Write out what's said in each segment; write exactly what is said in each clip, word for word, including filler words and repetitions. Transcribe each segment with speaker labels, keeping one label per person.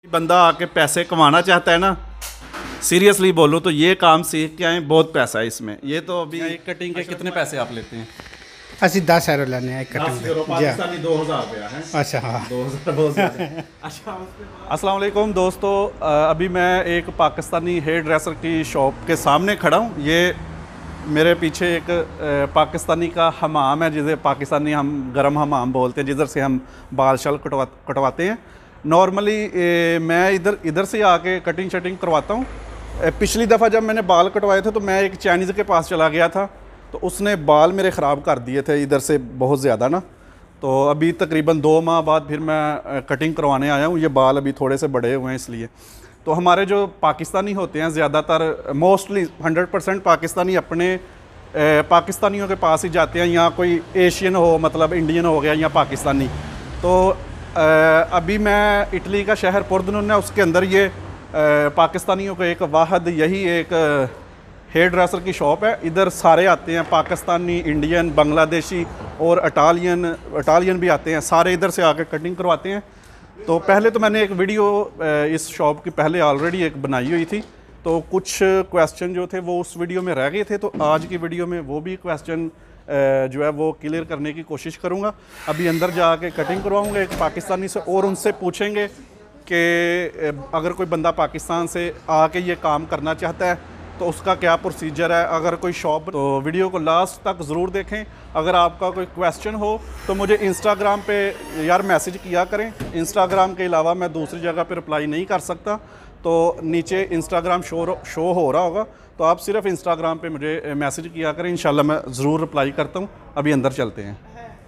Speaker 1: बंदा आके पैसे कमाना चाहता है ना, सीरियसली बोलो तो ये काम सीख के आए, बहुत पैसा है इसमें। ये तो अभी एक कटिंग के कितने पैसे आप लेते हैं?
Speaker 2: ਅਸੀਂ दस यूरो लेने हैं कटिंग के।
Speaker 1: पाकिस्तानी दो हज़ार रुपया है।
Speaker 2: अच्छा हाँ,
Speaker 1: दो हज़ार बहुत ज़्यादा है। अच्छा, अस्सलाम वालेकुम दोस्तों, अभी मैं एक पाकिस्तानी हेयर ड्रेसर की शॉप के सामने खड़ा हूँ। ये मेरे पीछे एक पाकिस्तानी का हमाम है, जिसे पाकिस्तानी हम गरम हमाम बोलते हैं, जिधर से हम बाल शल कटवा कटवाते हैं। नॉर्मली मैं इधर इधर से आके कटिंग शटिंग करवाता हूँ। पिछली दफ़ा जब मैंने बाल कटवाए थे तो मैं एक चाइनीज़ के पास चला गया था, तो उसने बाल मेरे ख़राब कर दिए थे इधर से बहुत ज़्यादा ना। तो अभी तकरीबन दो माह बाद फिर मैं कटिंग करवाने आया हूँ। ये बाल अभी थोड़े से बड़े हुए हैं इसलिए। तो हमारे जो पाकिस्तानी होते हैं ज़्यादातर, मोस्टली हंड्रेड परसेंट पाकिस्तानी अपने पाकिस्तानियों के पास ही जाते हैं, या कोई एशियन हो, मतलब इंडियन हो गया या पाकिस्तानी। तो अभी मैं इटली का शहर पोर्देनोन है, उसके अंदर ये पाकिस्तानियों का एक वाहद यही एक हेयर ड्रेसर की शॉप है। इधर सारे आते हैं, पाकिस्तानी, इंडियन, बांग्लादेशी और इटालियन इटालियन भी आते हैं। सारे इधर से आके कटिंग करवाते हैं। तो पहले तो मैंने एक वीडियो इस शॉप की पहले ऑलरेडी एक बनाई हुई थी, तो कुछ क्वेश्चन जो थे वो उस वीडियो में रह गए थे। तो आज की वीडियो में वो भी क्वेश्चन जो है वो क्लियर करने की कोशिश करूँगा। अभी अंदर जाके कटिंग करवाऊँगा एक पाकिस्तानी से, और उनसे पूछेंगे कि अगर कोई बंदा पाकिस्तान से आके ये काम करना चाहता है तो उसका क्या प्रोसीजर है। अगर कोई शॉप, तो वीडियो को लास्ट तक ज़रूर देखें। अगर आपका कोई क्वेश्चन हो तो मुझे इंस्टाग्राम पे यार मैसेज किया करें। इंस्टाग्राम के अलावा मैं दूसरी जगह पे रिप्लाई नहीं कर सकता, तो नीचे इंस्टाग्राम शो शो हो रहा होगा, तो आप सिर्फ इंस्टाग्राम पे मुझे मैसेज किया करें, इंशाल्लाह मैं ज़रूर रिप्लाई करता हूँ। अभी अंदर चलते हैं।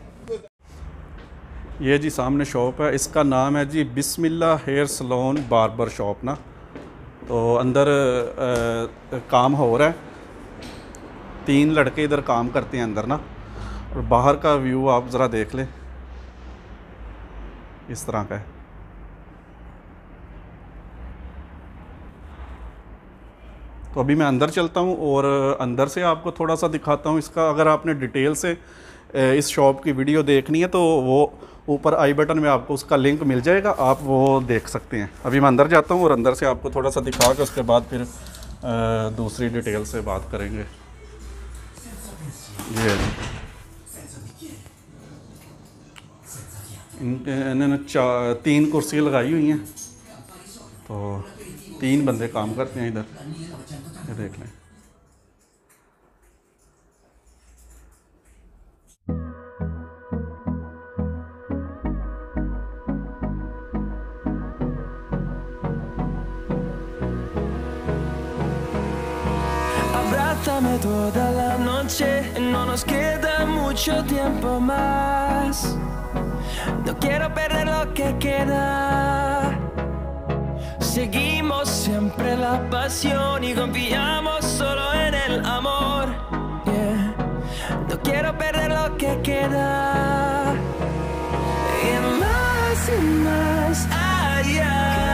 Speaker 1: ये जी सामने शॉप है, इसका नाम है जी Bismillah hair salon barber shop ना। तो अंदर आ, काम हो रहा है, तीन लड़के इधर काम करते हैं अंदर ना। और बाहर का व्यू आप ज़रा देख लें, इस तरह का है। तो अभी मैं अंदर चलता हूँ और अंदर से आपको थोड़ा सा दिखाता हूँ इसका। अगर आपने डिटेल से इस शॉप की वीडियो देखनी है तो वो ऊपर आई बटन में आपको उसका लिंक मिल जाएगा, आप वो देख सकते हैं। अभी मैं अंदर जाता हूँ और अंदर से आपको थोड़ा सा दिखा के उसके बाद फिर आ, दूसरी डिटेल से बात करेंगे। ये इन्होंने चार तीन कुर्सियाँ लगाई हुई हैं, तो तीन बंदे काम करते हैं इधर, ये देख लें।
Speaker 3: Abrázame toda la noche, no nos queda mucho tiempo más. No quiero perder lo que queda. Seguimos siempre la pasión y confiamos solo en el amor. Yeah. No quiero perder lo que queda. Y más y más allá,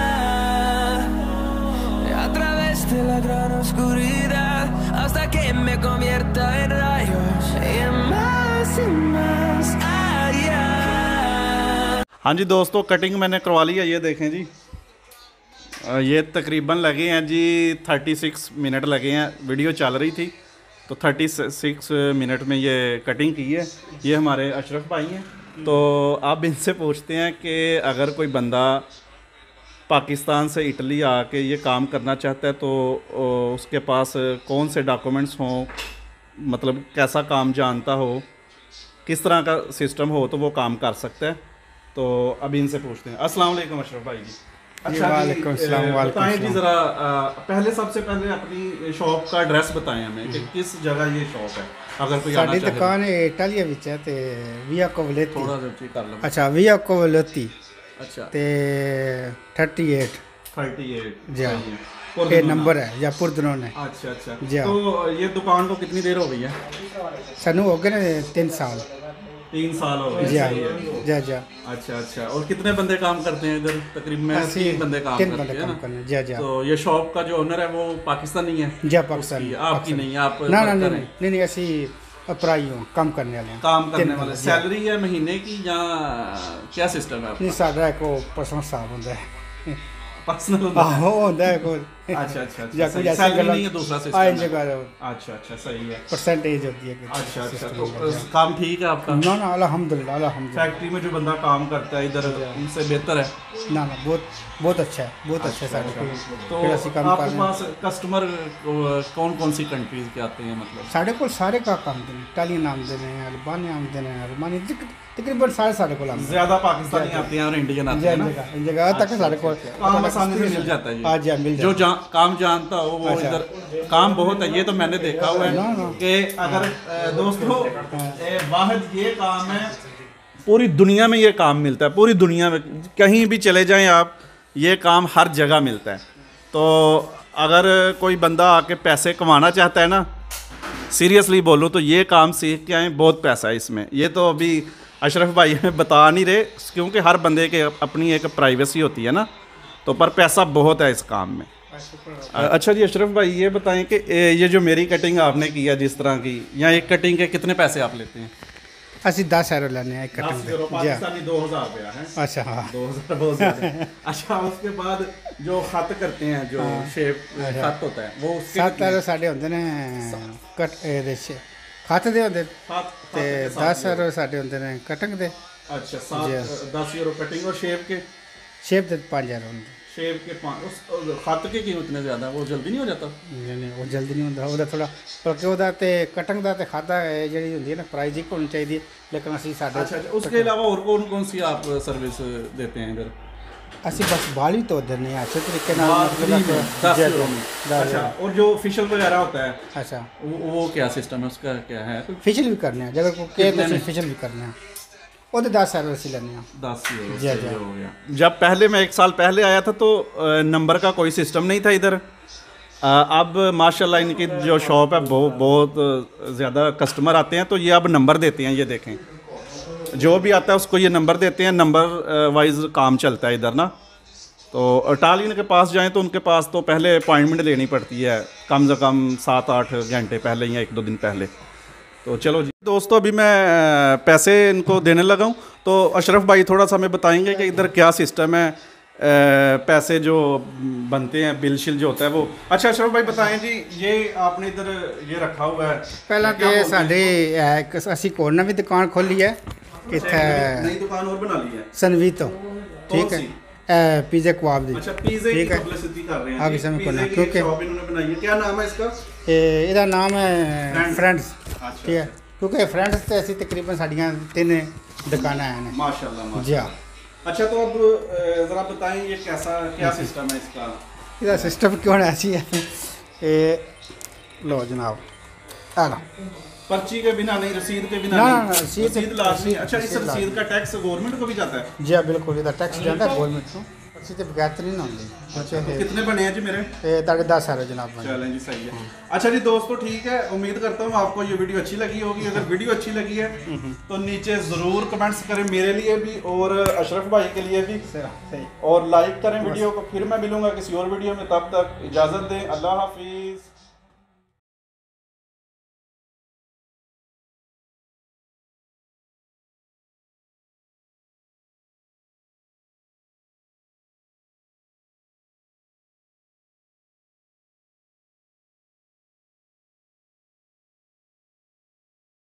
Speaker 3: a través de la gran oscuridad, hasta que me convierta en rayos. Y más y más allá.
Speaker 1: हाँ जी दोस्तों, cutting मैंने करवा ली है। ये देखें जी, ये तकरीबन लगे हैं जी थर्टी सिक्स मिनट लगे हैं। वीडियो चल रही थी तो थर्टी सिक्स मिनट में ये कटिंग की है। ये हमारे अशरफ भाई हैं, तो आप इनसे पूछते हैं कि अगर कोई बंदा पाकिस्तान से इटली आके ये काम करना चाहता है तो उसके पास कौन से डॉक्यूमेंट्स हों, मतलब कैसा काम जानता हो, किस तरह का सिस्टम हो तो वो काम कर सकता है। तो अभी इनसे पूछते हैं। अस्सलाम वालेकुम अशरफ भाई जी।
Speaker 2: अच्छा वालेकुम सलाम।
Speaker 1: बताएं जी ज़रा, पहले सबसे पहले अपनी शॉप का एड्रेस बताएं हमें कि किस जगह ये शॉप है, अगर कोई आना
Speaker 2: साडी
Speaker 1: चाहे।
Speaker 2: दुकान है इटालिया विच है ते विया कोवलेती।
Speaker 1: थोड़ा सा ठीक कर लो।
Speaker 2: अच्छा विया कोवलेती
Speaker 1: अच्छा,
Speaker 2: ते थर्टी एट
Speaker 1: थर्टी एट
Speaker 2: जी ये नंबर है या पोर्देनोन है।
Speaker 1: अच्छा अच्छा।
Speaker 2: जी हाँ।
Speaker 1: तो ये दुकान को कितनी देर हो गई है?
Speaker 2: सानू हो गए ना तीन साल।
Speaker 1: तीन साल हो गए।
Speaker 2: जी हाँ जी जी।
Speaker 1: अच्छा अच्छा। और कितने बंदे काम करते हैं इधर? तकरीबन तीन बंदे काम
Speaker 2: तीन
Speaker 1: करते
Speaker 2: बंदे
Speaker 1: हैं
Speaker 2: काम
Speaker 1: ना?
Speaker 2: करते हैं। जी जी।
Speaker 1: तो ये शॉप का जो ओनर है वो पाकिस्तानी है?
Speaker 2: जी पाकिस्तानी।
Speaker 1: आपकी नहीं, आप
Speaker 2: ना ना
Speaker 1: वर्कर
Speaker 2: नहीं
Speaker 1: हैं?
Speaker 2: नहीं नहीं ऐसी अपराई हूँ, काम करने वाले हैं।
Speaker 1: काम करने
Speaker 2: तीन
Speaker 1: वाले।
Speaker 2: बंदे,
Speaker 1: सैलरी है महीने की या क्या सिस्टम है आपका?
Speaker 2: नहीं साढ़ा एक पर्सनल साहब होता है।
Speaker 1: पर्सनल होता है।
Speaker 2: आहो होता है कोई
Speaker 1: अच्छा अच्छा
Speaker 2: या
Speaker 1: अच्छा
Speaker 2: कुछ
Speaker 1: सही।
Speaker 2: ऐसी
Speaker 1: सैलरी
Speaker 2: गल्ला-
Speaker 1: नहीं है, दूसरा
Speaker 2: हाँ,
Speaker 1: सिस्टम
Speaker 2: इन
Speaker 1: है।
Speaker 2: जगह
Speaker 1: अच्छा अच्छा सही है।
Speaker 2: परसेंटेज होती है कि
Speaker 1: अच्छा अच्छा
Speaker 2: system
Speaker 1: तो
Speaker 2: होता है।
Speaker 1: काम ठीक है आपका?
Speaker 2: ना ना अल्हम्दुलिल्लाह अल्हम्दुलिल्लाह।
Speaker 1: फैक्ट्री में जो बंदा काम करता है इधर उनसे बेहतर है।
Speaker 2: ना ना बहुत बहुत अच्छा है बहुत अच्छा है साढ़े कोल।
Speaker 1: तो
Speaker 2: फिर ਅਸੀਂ ਕੰਮ ਕਰ
Speaker 1: आपके
Speaker 2: ਰਹੇ ਹਾਂ।
Speaker 1: पास कस्टमर कौन कौन सी कंट्रीज के आते हैं मतलब?
Speaker 2: ਸਾਡੇ ਕੋਲ ਸਾਰੇ ਕਾ ਕੰਮ ਦੇ ਨੇ ਇਟਾਲੀਅਨ ਆਉਂਦੇ ਨੇ ਅਲਬਾਨੀ ਆਉਂਦੇ ਨੇ ਰੋਮਾਨੀ ਤਕਰੀਬਨ ਸਾਰੇ ਸਾਡੇ ਕੋਲ ਆਉਂਦੇ
Speaker 1: ज्यादा पाकिस्तानी आते हैं और इंडियन आते हैं ना?
Speaker 2: ਨੇ इन जगह तक ਸਾਡੇ ਕੋਲ
Speaker 1: काम आसानी से मिल जाता है
Speaker 2: हाँ जी
Speaker 1: ये।
Speaker 2: हाँ, मिल
Speaker 1: जो
Speaker 2: जाता
Speaker 1: जा, काम जानता हो वो
Speaker 2: अच्छा।
Speaker 1: इधर काम बहुत है, ये तो मैंने देखा हुआ
Speaker 2: ना,
Speaker 1: है
Speaker 2: ना।
Speaker 1: कि अगर अ, दोस्तों ए, वाहिद ये काम है, पूरी दुनिया में ये काम मिलता है, पूरी दुनिया में कहीं भी चले जाएं आप, ये काम हर जगह मिलता है। तो अगर कोई बंदा आके पैसे कमाना चाहता है ना, सीरियसली बोलूँ तो ये काम सीख के आए, बहुत पैसा है इसमें। ये तो अभी अशरफ भाई हमें बता नहीं रहे क्योंकि हर बंदे के अपनी एक प्राइवेसी होती है ना, तो पर पैसा बहुत है इस काम में। अच्छा जी अशरफ भाई ये बताएं कि ये जो मेरी कटिंग आपने किया जिस तरह की, यहाँ एक कटिंग के कितने पैसे आप लेते हैं?
Speaker 2: ਅਸੀਂ दस यूरो लेने हैं एक कटिंग
Speaker 1: दस
Speaker 2: के
Speaker 1: यूरो,
Speaker 2: जी हाँ।
Speaker 1: पाकिस्तानी दो हज़ार रुपया है।
Speaker 2: अच्छा हाँ
Speaker 1: दो हज़ार बहुत ज़्यादा है। अच्छा उसके बाद जो खत करते हैं, जो शेप खत होता है वो उसके
Speaker 2: सत्त
Speaker 1: कितने?
Speaker 2: यूरो ਸਾਡੇ ਹੁੰਦੇ ਨੇ ਕਟ ਇਹਦੇ ਚ ਖਾਤੇ ਦੇ ਹੁੰਦੇ
Speaker 1: खत- खत
Speaker 2: ਤੇ
Speaker 1: के साथ
Speaker 2: दस
Speaker 1: यूरो।
Speaker 2: यूरो ਸਾਡੇ ਹੁੰਦੇ ਨੇ ਕਟਿੰਗ ਦੇ
Speaker 1: अच्छा सात दस यूरो कटिंग और शेप के
Speaker 2: ਸ਼ੇਪ ਦੇ पाँच यूरो ਹੁੰਦੇ
Speaker 1: शेप के पाँच। उस खत के क्यों इतने ज़्यादा, वो जल्दी नहीं हो जाता?
Speaker 2: ਨਹੀਂ ਨਹੀਂ ਉਹ ਜਲਦੀ ਨਹੀਂ ਹੁੰਦਾ ਉਹਦਾ ਥੋੜਾ ਬਲਕਿ ਉਹਦਾ ਤੇ ਕਟਿੰਗ ਦਾ ਤੇ ਖਾਤਾ ਹੈ ਜਿਹੜੀ ਹੁੰਦੀ ਹੈ ਨਾ ਪ੍ਰਾਈਜ਼ ਇੱਕ ਹੋਣੀ ਚਾਹੀਦੀ ਹੈ ਲੇਕਿਨ ਅਸੀਂ ਸਾਡੇ
Speaker 1: अच्छा अच्छा उसके अलावा और कौन कौन सी आप सर्विस देते हैं इधर?
Speaker 2: ਅਸੀਂ ਬਸ ਬਾਲ ਵੀ ਧੋ ਦਿੰਦੇ ਹਾਂ ਅੱਛੇ ਤਰੀਕੇ ਨਾਲ
Speaker 1: फ्री में, दस
Speaker 2: जी,
Speaker 1: यूरो में।
Speaker 2: दस
Speaker 1: अच्छा और जो फेशियल वगैरह होता है
Speaker 2: ਅੱਛਾ
Speaker 1: वो, वो क्या सिस्टम है उसका, क्या है?
Speaker 2: ਫੇਸ਼ੀਅਲ ਵੀ ਕਰਨੇ ਆ ਜੇ ਕੋਈ ਕਹੇ
Speaker 1: कितने
Speaker 2: ਤਾਂ
Speaker 1: में?
Speaker 2: ਫੇਸ਼ੀਅल ਵੀ ਕਰਨੇ ਆ ਉਹਦੇ दस यूरो ਅਸੀਂ ਲੈਂਦੇ ਆ
Speaker 1: दस यूरो
Speaker 2: जी,
Speaker 1: से
Speaker 2: जी।
Speaker 1: ये हो गया। जब पहले मैं एक साल पहले आया था तो अ, नंबर का कोई सिस्टम नहीं था इधर। अ, अब माशाल्लाह इनकी जो शॉप है बहुत बहुत ज़्यादा कस्टमर आते हैं, तो ये अब नंबर देते हैं। ये देखें जो भी आता है उसको ये नंबर देते हैं, नंबर वाइज काम चलता है इधर ना। तो इटालियन के पास जाएं तो उनके पास तो पहले अपॉइंटमेंट लेनी पड़ती है, कम से कम सात आठ घंटे पहले या एक दो दिन पहले। तो चलो जी दोस्तों अभी मैं अ, पैसे इनको देने लगा हूँ, तो अशरफ भाई थोड़ा सा हमें बताएंगे कि इधर क्या सिस्टम है, अ, पैसे जो बनते हैं, बिल शिल जो होता है वो। अच्छा अशरफ भाई बताएं जी, ये आपने इधर ये रखा हुआ है
Speaker 2: ਪਹਿਲਾਂ
Speaker 1: क्या
Speaker 2: ਤੇ
Speaker 1: बोलते हैं?
Speaker 2: ਸਾਡੇ ਇਹ ਇੱਕ ਅਸੀਂ ਕੋਲ ਨਵੀਂ ਦੁਕਾਨ ਖੋਲੀ ਹੈ
Speaker 1: अच्छा,
Speaker 2: ਇੱਥੇ
Speaker 1: एक नई दुकान और बना ली है।
Speaker 2: ਸਨਵੀਤੋ ਠੀਕ ਹੈ
Speaker 1: सी?
Speaker 2: ਇਹ ਪੀਜ਼ੇ ਕਬਾਬ ਦੀ
Speaker 1: अच्छा पिज़्ज़े की
Speaker 2: ठीक है।
Speaker 1: पब्लिसिटी कर रहे हैं
Speaker 2: आगे
Speaker 1: जी।
Speaker 2: से मैं
Speaker 1: पिज़्ज़े
Speaker 2: करना,
Speaker 1: की
Speaker 2: क्योंकि-
Speaker 1: शॉप इन्होंने बनाई है, क्या नाम है इसका?
Speaker 2: ਇਹ ਇਹਦਾ ਨਾਮ ਹੈ
Speaker 1: Friends।
Speaker 2: ਫਰੈਂਡਸ
Speaker 1: अच्छा
Speaker 2: ਠੀਕ ਹੈ ਕਿਉਂਕਿ ਫਰੈਂਡਸ ਤੇ ਅਸੀਂ ਤਕਰੀਬਨ ਸਾਡੀਆਂ ਤਿੰਨ ਦੁਕਾਨਾਂ ਹਨ
Speaker 1: माशाल्लाह माशाल्लाह।
Speaker 2: जी हाँ
Speaker 1: अच्छा तो अब अ, ज़रा बताएं ये कैसा क्या सिस्टम है इसका?
Speaker 2: ਇਹਦਾ ਸਿਸਟਮ ਕਿਉਂ ਹੈ ਐਸੀ ਹੈ ਇਹ ਲੋ ਜਨਾਬ ਆ ਲਓ
Speaker 1: पर्ची के बिना नहीं, रसीद के बिना
Speaker 2: ना,
Speaker 1: नहीं?
Speaker 2: ना, ना, रसीद-
Speaker 1: रसीद लाजमी।
Speaker 2: रसीद-
Speaker 1: अच्छा इस
Speaker 2: रसीद
Speaker 1: रसीद का टैक्स गवर्नमेंट को भी जाता है?
Speaker 2: ਜੀ ਹਾਂ ਬਿਲਕੁਲ ਇਹਦਾ ਟੈਕਸ ਜਾਂਦਾ ਗਵਰਨਮੈਂਟ ਨੂੰ ਅਸੀਂ ਤੇ ਬਗੈਰ ਤਾਂ ਨਹੀਂ ਨਾ ਹੁੰਦੀ
Speaker 1: अच्छा तो कितने बने हैं जी मेरे?
Speaker 2: ਇਹ ਤੁਹਾਡੇ दस ਸਾਰਾ ਜਨਾਬ ਬਣੇ
Speaker 1: चलें जी सही है। अच्छा जी दोस्तों ठीक है, उम्मीद करता हूँ आपको ये वीडियो अच्छी लगी होगी। अगर वीडियो अच्छी लगी है तो नीचे ज़रूर कमेंट्स करें मेरे लिए भी और अशरफ भाई के लिए भी,
Speaker 2: सही
Speaker 1: और लाइक करें वीडियो को। फिर मैं मिलूंगा किसी और वीडियो में, तब तक इजाज़त दें, अल्लाह हाफिज़।